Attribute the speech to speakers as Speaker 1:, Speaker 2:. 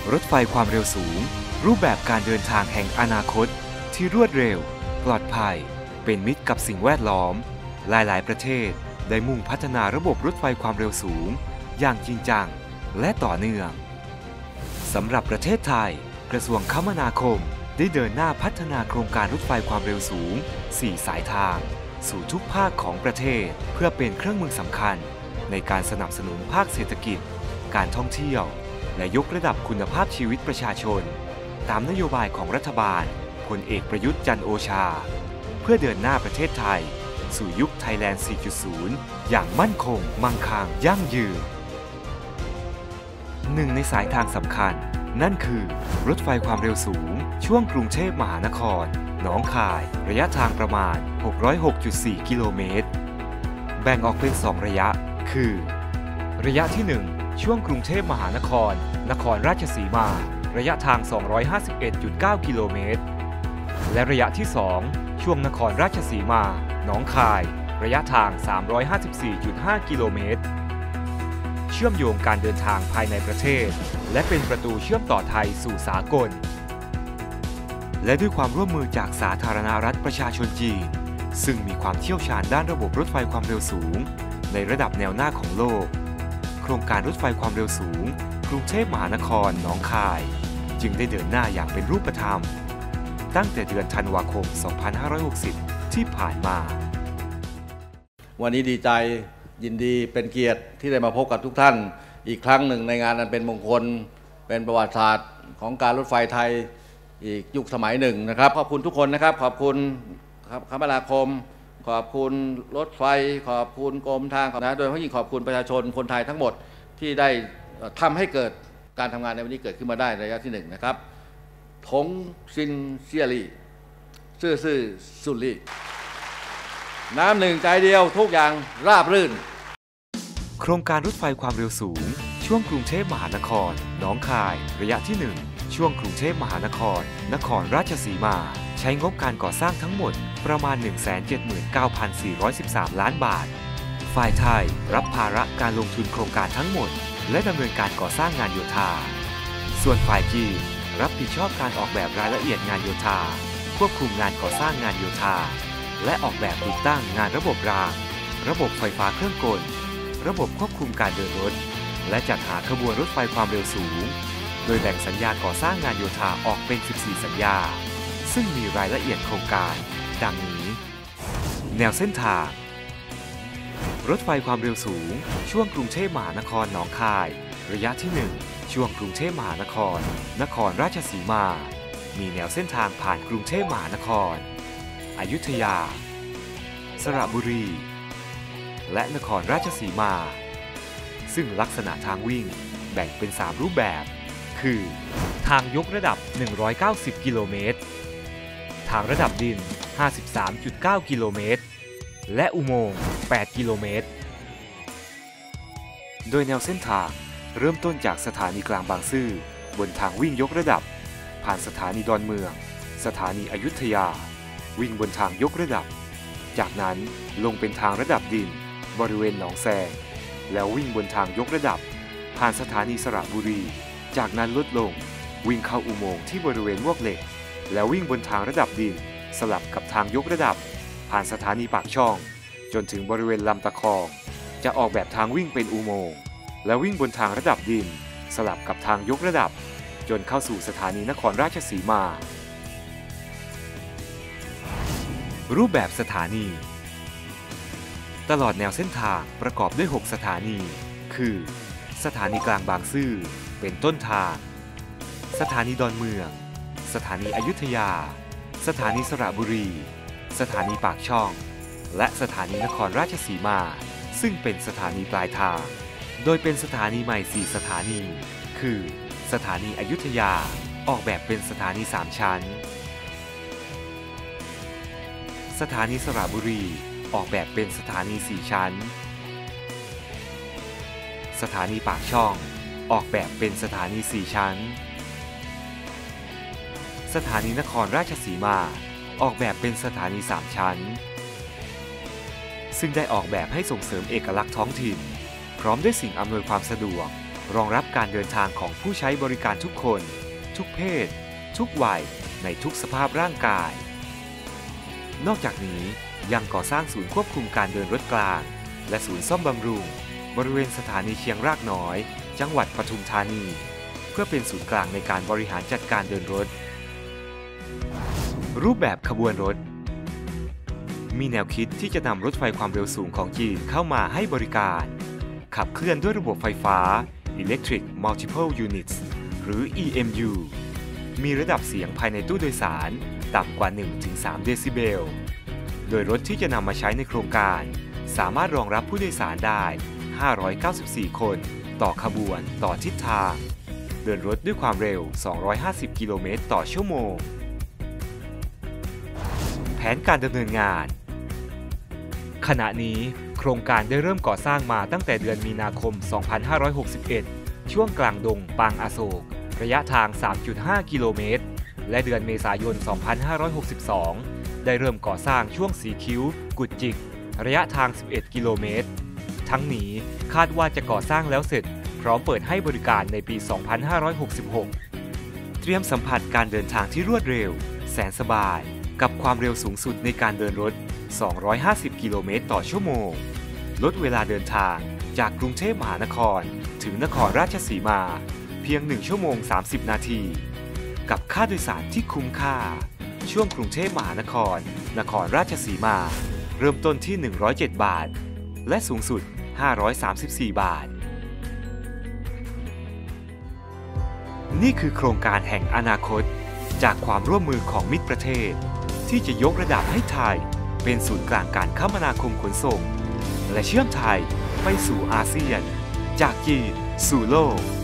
Speaker 1: รถไฟความเร็วสูงรูปแบบการเดินทางแห่งอนาคตที่รวดเร็วปลอดภัยเป็นมิตรกับสิ่งแวดล้อมหลายๆประเทศได้มุ่งพัฒนาระบบรถไฟความเร็วสูงอย่างจริงจังและต่อเนื่องสำหรับประเทศไทยกระทรวงคมนาคมได้เดินหน้าพัฒนาโครงการรถไฟความเร็วสูง4 สายทางสู่ทุกภาคของประเทศเพื่อเป็นเครื่องมือสำคัญในการสนับสนุนภาคเศรษฐกิจการท่องเที่ยวและยกระดับคุณภาพชีวิตประชาชนตามนโยบายของรัฐบาลพลเอกประยุทธ์จันทร์โอชาเพื่อเดินหน้าประเทศไทยสู่ยุคไทยแลนด์ 4.0 อย่างมั่นคงมั่งคั่งยั่งยืนหนึ่งในสายทางสำคัญนั่นคือรถไฟความเร็วสูงช่วงกรุงเทพมหานครหนองคายระยะทางประมาณ 606.4 กิโลเมตรแบ่งออกเป็น 2 ระยะคือระยะที่ 1 ช่วงกรุงเทพมหานครนครราชสีมาระยะทาง 251.9 กิโลเมตรและระยะที่ 2 ช่วงนครราชสีมาหนองคายระยะทาง 354.5 กิโลเมตรเชื่อมโยงการเดินทางภายในประเทศและเป็นประตูเชื่อมต่อไทยสู่สากลและด้วยความร่วมมือจากสาธารณรัฐประชาชนจีนซึ่งมีความเชี่ยวชาญด้านระบบรถไฟความเร็วสูงในระดับแนวหน้าของโลกโครงการรถไฟความเร็วสูงกรุงเทพมหานครหนองคายจึงได้เดินหน้าอย่างเป็นรูปธรรมตั้งแต่เดือนธันวาคม 2560 ที่ผ่านมา
Speaker 2: วันนี้ดีใจยินดีเป็นเกียรติที่ได้มาพบกับทุกท่านอีกครั้งหนึ่งในงานอันเป็นมงคลเป็นประวัติศาสตร์ของการรถไฟไทยอีกยุคสมัยหนึ่งนะครับขอบคุณทุกคนนะครับขอบคุณคมนาคมขอบคุณรถไฟขอบคุณกรมทางนะโดยเฉพาะยิ่งขอบคุณประชาชนคนไทยทั้งหมดที่ได้ทำให้เกิดการทำงานในวันนี้เกิดขึ้นมาได้ในระยะที่1นะครับทงซินเซียรีซื่อสุรีน้ำหนึ่งใจเดียวทุกอย่างราบรื่น
Speaker 1: โครงการรถไฟความเร็วสูงช่วงกรุงเทพมหานครหนองคายระยะที่ 1 ช่วงกรุงเทพมหานครนครราชสีมาใช้งบการก่อสร้างทั้งหมดประมาณ 179,413 ล้านบาทฝ่ายไทยรับภาระการลงทุนโครงการทั้งหมดและดำเนินการก่อสร้างงานโยธาส่วนฝ่ายจีนรับผิดชอบการออกแบบรายละเอียดงานโยธาควบคุมงานก่อสร้างงานโยธาและออกแบบติดตั้งงานระบบรางระบบไฟฟ้าเครื่องกลระบบควบคุมการเดินรถและจัดหาขบวนรถไฟความเร็วสูงโดยแบ่งสัญญาก่อสร้างงานโยธาออกเป็น 14 สัญญาซึ่งมีรายละเอียดโครงการดังนี้แนวเส้นทางรถไฟความเร็วสูงช่วงกรุงเทพมหานครหนองคายระยะที่ 1 ช่วงกรุงเทพมหานครนครราชสีมามีแนวเส้นทางผ่านกรุงเทพมหานครอยุธยาสระบุรีและนครราชสีมาซึ่งลักษณะทางวิ่งแบ่งเป็น 3 รูปแบบคือทางยกระดับ 190 กิโลเมตรทางระดับดิน 53.9 กิโลเมตรและอุโมงค์ 8 กิโลเมตรโดยแนวเส้นทางเริ่มต้นจากสถานีกลางบางซื่อบนทางวิ่งยกระดับผ่านสถานีดอนเมืองสถานีอยุธยาวิ่งบนทางยกระดับจากนั้นลงเป็นทางระดับดินบริเวณหนองแซงแล้ววิ่งบนทางยกระดับผ่านสถานีสระบุรีจากนั้นลดลงวิ่งเข้าอุโมงค์ที่บริเวณมวกเหล็กแล้ววิ่งบนทางระดับดินสลับกับทางยกระดับผ่านสถานีปากช่องจนถึงบริเวณลำตะคองจะออกแบบทางวิ่งเป็นอุโมงค์แล้ววิ่งบนทางระดับดินสลับกับทางยกระดับจนเข้าสู่สถานีนครราชสีมารูปแบบสถานีตลอดแนวเส้นทางประกอบด้วย 6 สถานีคือสถานีกลางบางซื่อเป็นต้นทางสถานีดอนเมืองสถานีอยุธยาสถานีสระบุรีสถานีปากช่องและสถานีนครราชสีมาซึ่งเป็นสถานีปลายทางโดยเป็นสถานีใหม่ 4 สถานีคือสถานีอยุธยาออกแบบเป็นสถานี 3 ชั้นสถานีสระบุรีออกแบบเป็นสถานี 4 ชั้นสถานีปากช่องออกแบบเป็นสถานี 4 ชั้นสถานีนครราชสีมาออกแบบเป็นสถานี 3 ชั้นซึ่งได้ออกแบบให้ส่งเสริมเอกลักษณ์ท้องถิ่นพร้อมด้วยสิ่งอำนวยความสะดวกรองรับการเดินทางของผู้ใช้บริการทุกคนทุกเพศทุกวัยในทุกสภาพร่างกายนอกจากนี้ยังก่อสร้างศูนย์ควบคุมการเดินรถกลางและศูนย์ซ่อมบำรุงบริเวณสถานีเชียงรากน้อยจังหวัดปทุมธานีเพื่อเป็นศูนย์กลางในการบริหารจัดการเดินรถรูปแบบขบวนรถมีแนวคิดที่จะนำรถไฟความเร็วสูงของจีนเข้ามาให้บริการขับเคลื่อนด้วยระบบไฟฟ้า Electric Multiple Units หรือ EMU มีระดับเสียงภายในตู้โดยสารต่ำกว่า 1-3 เดซิเบลโดยรถที่จะนำมาใช้ในโครงการสามารถรองรับผู้โดยสารได้ 594 คนต่อขบวนต่อทิศทางเดินรถด้วยความเร็ว 250 กิโลเมตรต่อชั่วโมงแผนการดำเนินงานขณะนี้โครงการได้เริ่มก่อสร้างมาตั้งแต่เดือนมีนาคม 2561 ช่วงกลางดงปางอโศกระยะทาง 3.5 กิโลเมตรและเดือนเมษายน 2562 ได้เริ่มก่อสร้างช่วงสีคิ้วกุดจิกระยะทาง 11 กิโลเมตรทั้งนี้คาดว่าจะก่อสร้างแล้วเสร็จพร้อมเปิดให้บริการในปี 2566 เตรียมสัมผัสการเดินทางที่รวดเร็วแสนสบายกับความเร็วสูงสุดในการเดินรถ 250 กิโลเมตรต่อชั่วโมงลดเวลาเดินทางจากกรุงเทพมหานครถึงนครราชสีมาเพียง 1 ชั่วโมง 30 นาทีกับค่าโดยสารที่คุ้มค่าช่วงกรุงเทพมหานครนครราชสีมาเริ่มต้นที่ 107 บาทและสูงสุด 534 บาทนี่คือโครงการแห่งอนาคตจากความร่วมมือของมิตรประเทศที่จะยกระดับให้ไทยเป็นศูนย์กลางการคมนาคมขนส่งและเชื่อมไทยไปสู่อาเซียนจากจีนสู่โลก